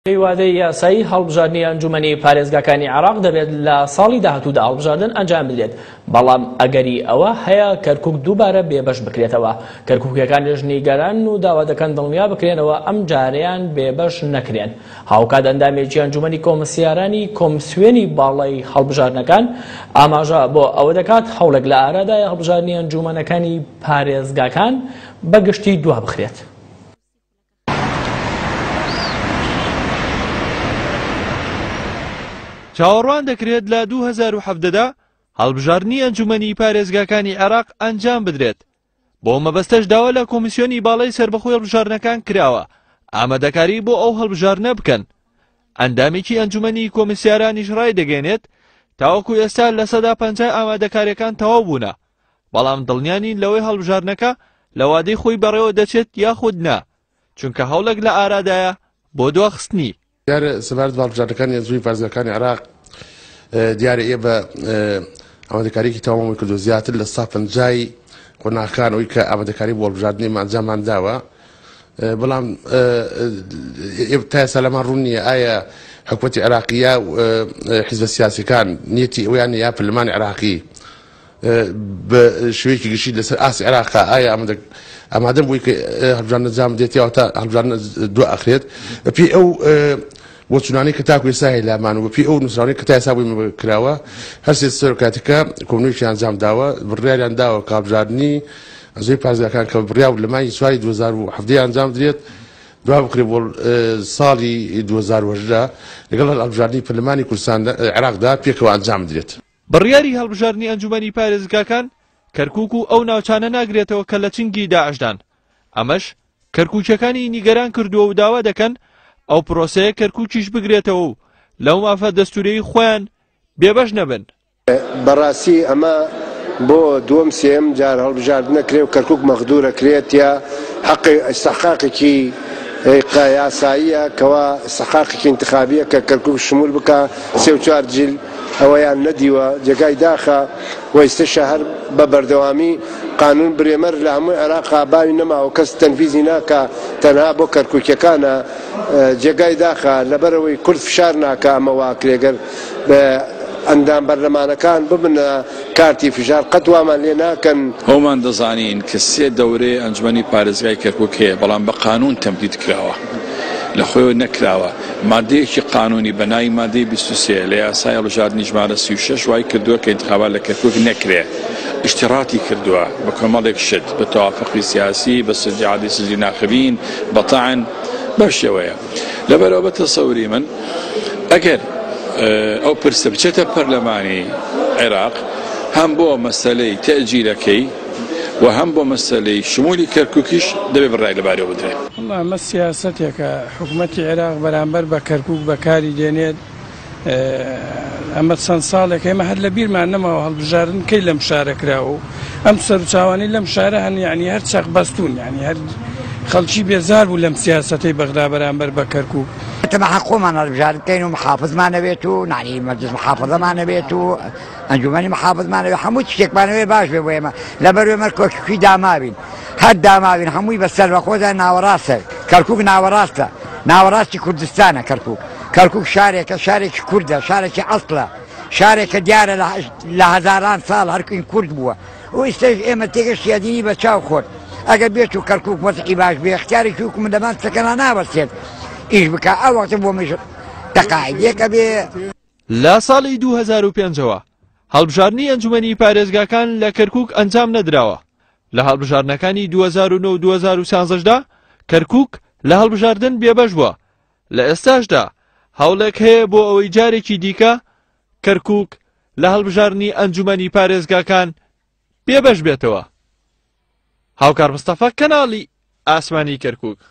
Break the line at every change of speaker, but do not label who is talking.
هیوادەی یاسایی هەڵبژاردننی ئەنجومەنی پارێزگاکانی عێراق دەبێت لە ساڵی داهاتوودا هەڵبژاردن ئەنجام بدرێت، بەڵام ئەگەری ئەوە هەیە کەرکووک دووبارە بێبەش بکرێتەوە. کەرکووکیەکانیش نیگەران و داوا دەکەن دڵنیا بکرێنەوە ئەم جارەیان بێبەش نەکرێن. هاوکات ئەندامێکی ئەنجومەنی کۆمسیارانی کۆمسیۆنی باڵای هەڵبژاردنەکان ئاماژە بۆ ئەوە دەکات هەوڵێک لە ئارادای هەڵبژاردننی ئەنجومەنەکانی پارێزگاکان بەگشتی دوا بخرێت.
چاوەڕوان دەکرێت لە 2017دا هەڵبژاردننی ئەنجومەنی پارێزگاکانی عێراق ئەنجام بدرێت. بۆ مەبەستەش داوا لە کۆمیسیۆنی باڵای سەربەخۆی هەڵبژاردنەکان کراوە ئامادەکاری بۆ ئەو هەڵبژاردنە بکەن. ئەندامێکی ئەنجومەنی کۆمیسیارانیش ڕای دەگەێنێت تاوەکو ئێستا لە سەدا 50 ئامادەکاریەکان تەواو بوونە، بەڵام دڵنیانی لەوەی هەڵبژاردنەکە لە وادەی خۆی بەڕێوە دەچێت یاخود نا، چونکە هەوڵێک لە ئارادایە بۆ دواخستنی.
دیارە سەبارەت بە هەڵبژاردنەکانی ئەنجومەنی پارێزگاکانی عێراق دیارە ئێ بە ئامادەکاریەکی تەواوی کردو، زیاتر لە 150 قۆناغەکان ئەوەی کە ئامادەکاری بۆ هەڵبژاردنی ئەنجامان داوە، بەڵام تا ئێستا لەمان ڕوون نییە ئایا حکوومەتی عێراقیە حیزبە سیاسیەکان نیەتی ئەویان یا پەرلەمانی عێراقی بە شێوەیەکی گشتی لەسەر ئاسی عێراقا ئایا ئامادەم بووی کە هەڵبژاردن ئەنجام بدرێت یا تا هەڵبژاردن دوا ئەخرێت بەپێی ئەو بۆچوونانەی کە تاکو ئێستا هەیە لامان و بەپێی ئەو نووسراوانەی کە تا ئێستا بووی کراوە هەرسێ سەرۆکاتەکە کۆمنیۆنیشی ئەنجام داوە، بڕیاریان داوە کە هەڵبژاردننی ئەنجومەنی پارێزگاکان کە بڕیا لە مانگی سواری 2017 ئەنجام بدرێت دوا بکرێت بۆ ساڵی 2018 لەگەڵ هەڵبژاردننی پەرلەمانی کوردستان عێراقدا پێکەوە ئەنجام بدرێت.
بڕیاری هەڵبژاردننی ئەنجومەنی پارێزگاکان کەرکووک و ئەو ناوچانە ناگرێتەوە کە لە چنگی داعشدان. ئەمەش کەرکووکیەکانی نیگەران کردووە و داوا دەکەن ئەو پرۆسەیە کەرکووکیش بگرێتەوە و لەو مافە دەستوورەی خۆیان بێبەش نەبن.
بەڕاستی ئەمە بۆ دووەم سێم جار هەڵبژاردن نەکرێت و کەرکووک مەخدوورە کرێت یا حەقی ئیستحقاقێکی یاساییە کەوا ئیستحقاقێکی انتخابیە کە کەرکووک شمول بکە 3-4 جیل ئەوەیان نەدیوە جێگای داخە وەیستە شەهر بە بەردەوامی قانون برێمەر لە هەمووی عێراقا باوی نەماوە کەس تەنفیزی ناکە تەنها بۆ کەرکووکیەکانە جێگای داخە لەبەرەوەی کورد فشار ناکە ئەمە واکرێگەر بە ئەندام بەرلەمانەکان ببنە کارتی فشار قەت وامان لێ ناکەن.
هەومان دەزانین کە 3 دەورەی ئەنجومەنی پارێزگای کەرکووک هەیە، بەڵام بە قانون تەمدید کراوە، لە خۆی نەکراوە. مادەیەکی قانونی بە ناوی مادەی 23 لە یاسای هەڵبژاردننی ژمارە 36 وای کردووە کە ئینتخابات لە کەرکووک نەکرێ، اشتراطی کردووە بە کۆمەڵێک شت بە تەوافقی سیاسی بە سەرجی عادی سەرجی ناخبین بە تەعن بەو شێوەیە. لەبەرەوە بە تەسەوری من ئەگەر ئەو پرسە بچێتە پەرلەمانی عێراق هەم بۆ مەسەلەی تەجیلەکەی و هەم بۆ مەسەلەی شمولی کەرکووکیش دەبێت بڕای لەبارەوە بدرێت.
والله ئەمە سیاسەتێکە حکوومەتی عێراق بەرامبەر بە کەرکووک بەکاری دێنێت. ئەمە چەند ساڵێک ئێمە هەر لە بیرمان نەماوە هەڵبژاردن کەی لەم شارە کراوە و ئەم سەرچاوانی لەم شارە هەن یعنی هەر چەق بەستون، یعنی هەر خەڵکی بێزار بوو لەم سیاسەتەی بەغدا بەرامبەر بە کەرکووک.
تەمە حقومان هەڵبژاردن بکەین و محافظمان نەبێت و نانی مەجلس محافظەمان نەبێت و ئەنجومەنی محافظمان نەبێت، هەموو شتێکمانەوێ باش بێ بۆ ئێمە لەبەر ئێمە کۆکووکی داماوین، هەر داماوین هەمووی بەسەر بەخۆدا ناوەڕاستە. کەرکووک ناوەڕاستە، ناوەڕاستی کوردستانە. کەرکووک شارێکە، شارێکی کوردە، شارێکی ئەسڵە، شارێکە دیارە لە هەزاران ساڵ هەرکوین کورد بووە و ئێستاش ئێمە تێگەشتیادینی بە چاو خۆت. ئەگەر بێت و کەرکووک وەزعی باش بێ اختیارێکی حکومەتەمان سەکەنا نابەستێت ئیش بکە ئەو وەختە بۆ مێژ تەقاعیدێکە بێ.
لە ساڵی 2005ەوە هەڵبژاردننی ئەنجومەنی پارێزگاکان لە کەرکووک ئەنجام نەدراوە. لە هەڵبژاردنەکانی 2009 و 2013دا کەرکووک لە هەڵبژاردن بێبەش بووە. لە ئێستاشدا هەوڵێک هەیە بۆ ئەوەی جارێکی دیکە کەرکووک لە هەڵبژاردننی ئەنجومەنی پارێزگاکان بێبەش بێتەوە. هاوکار مستەفا کەناڵی ئاسمانی کەرکووک.